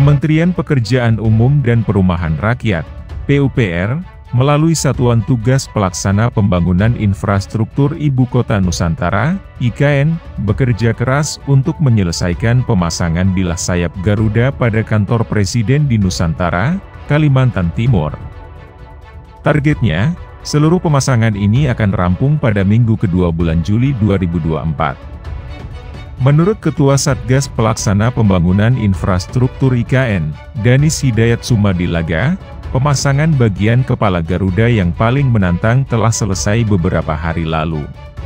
Kementerian Pekerjaan Umum dan Perumahan Rakyat, PUPR, melalui Satuan Tugas Pelaksana Pembangunan Infrastruktur Ibu Kota Nusantara, IKN, bekerja keras untuk menyelesaikan pemasangan bilah sayap Garuda pada kantor Presiden di Nusantara, Kalimantan Timur. Targetnya, seluruh pemasangan ini akan rampung pada minggu kedua bulan Juli 2024. Menurut Ketua Satgas Pelaksana Pembangunan Infrastruktur IKN, Danis Hidayat Sumadilaga, pemasangan bagian kepala Garuda yang paling menantang telah selesai beberapa hari lalu.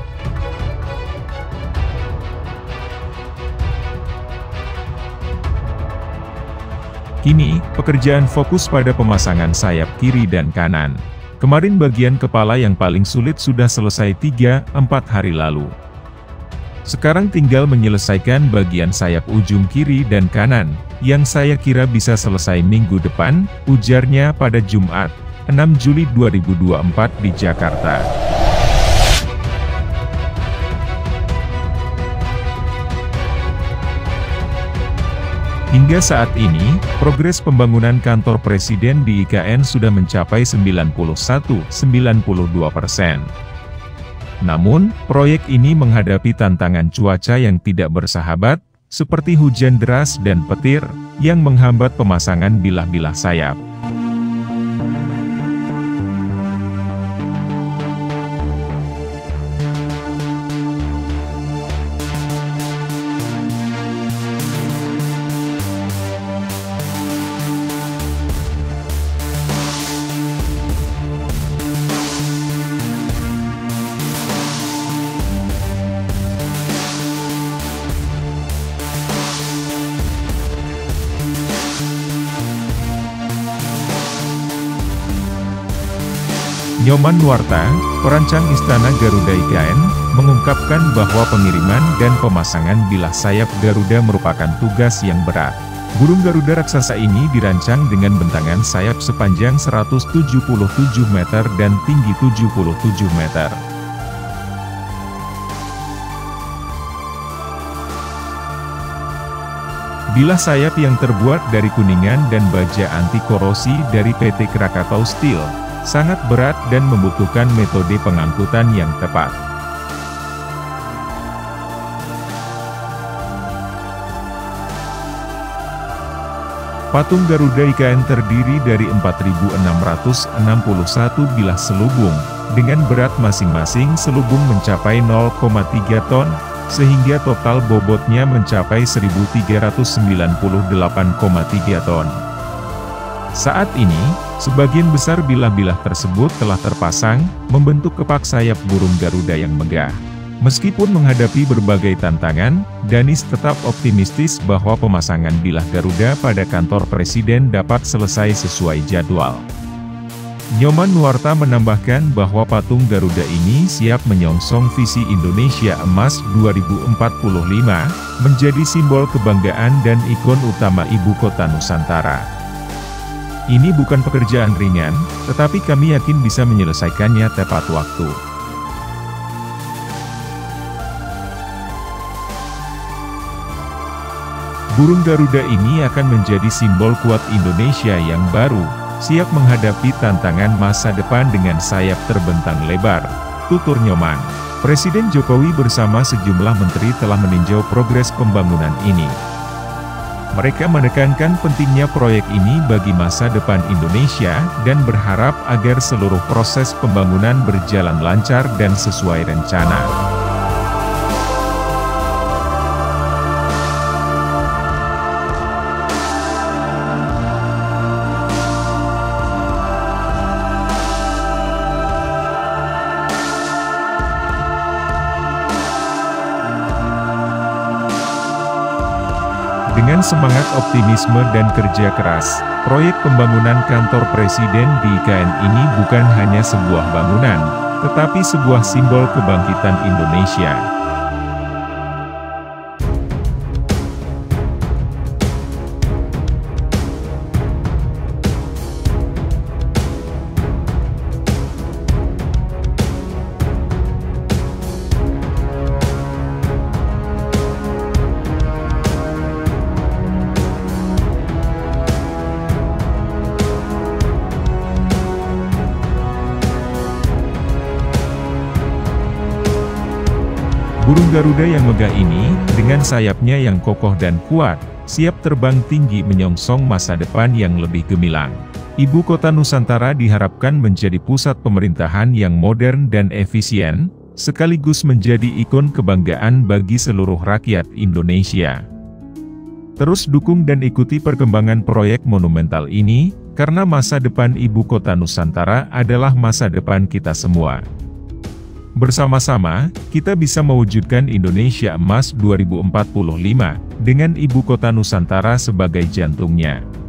Kini, pekerjaan fokus pada pemasangan sayap kiri dan kanan. Kemarin bagian kepala yang paling sulit sudah selesai 3-4 hari lalu. Sekarang tinggal menyelesaikan bagian sayap ujung kiri dan kanan, yang saya kira bisa selesai minggu depan, ujarnya pada Jumat, 6 Juli 2024 di Jakarta. Hingga saat ini, progres pembangunan kantor Presiden di IKN sudah mencapai 91-92%. Namun, proyek ini menghadapi tantangan cuaca yang tidak bersahabat, seperti hujan deras dan petir, yang menghambat pemasangan bilah-bilah sayap. Nyoman Nuarta, perancang Istana Garuda IKN, mengungkapkan bahwa pengiriman dan pemasangan bilah sayap Garuda merupakan tugas yang berat. Burung Garuda raksasa ini dirancang dengan bentangan sayap sepanjang 177 meter dan tinggi 77 meter. Bilah sayap yang terbuat dari kuningan dan baja anti korosi dari PT Krakatau Steel sangat berat dan membutuhkan metode pengangkutan yang tepat. Patung Garuda IKN terdiri dari 4.661 bilah selubung, dengan berat masing-masing selubung mencapai 0,3 ton, sehingga total bobotnya mencapai 1.398,3 ton. Saat ini, sebagian besar bilah-bilah tersebut telah terpasang, membentuk kepak sayap burung Garuda yang megah. Meskipun menghadapi berbagai tantangan, Danis tetap optimistis bahwa pemasangan bilah Garuda pada kantor Presiden dapat selesai sesuai jadwal. Nyoman Nuarta menambahkan bahwa patung Garuda ini siap menyongsong visi Indonesia Emas 2045, menjadi simbol kebanggaan dan ikon utama Ibu Kota Nusantara. Ini bukan pekerjaan ringan, tetapi kami yakin bisa menyelesaikannya tepat waktu. Burung Garuda ini akan menjadi simbol kuat Indonesia yang baru, siap menghadapi tantangan masa depan dengan sayap terbentang lebar, tutur Nyoman. Presiden Jokowi bersama sejumlah menteri telah meninjau progres pembangunan ini. Mereka menekankan pentingnya proyek ini bagi masa depan Indonesia dan berharap agar seluruh proses pembangunan berjalan lancar dan sesuai rencana. Dengan semangat optimisme dan kerja keras, proyek pembangunan kantor Presiden di IKN ini bukan hanya sebuah bangunan, tetapi sebuah simbol kebangkitan Indonesia. Burung Garuda yang megah ini, dengan sayapnya yang kokoh dan kuat, siap terbang tinggi menyongsong masa depan yang lebih gemilang. Ibu kota Nusantara diharapkan menjadi pusat pemerintahan yang modern dan efisien, sekaligus menjadi ikon kebanggaan bagi seluruh rakyat Indonesia. Terus dukung dan ikuti perkembangan proyek monumental ini, karena masa depan Ibu Kota Nusantara adalah masa depan kita semua. Bersama-sama, kita bisa mewujudkan Indonesia Emas 2045, dengan Ibu Kota Nusantara sebagai jantungnya.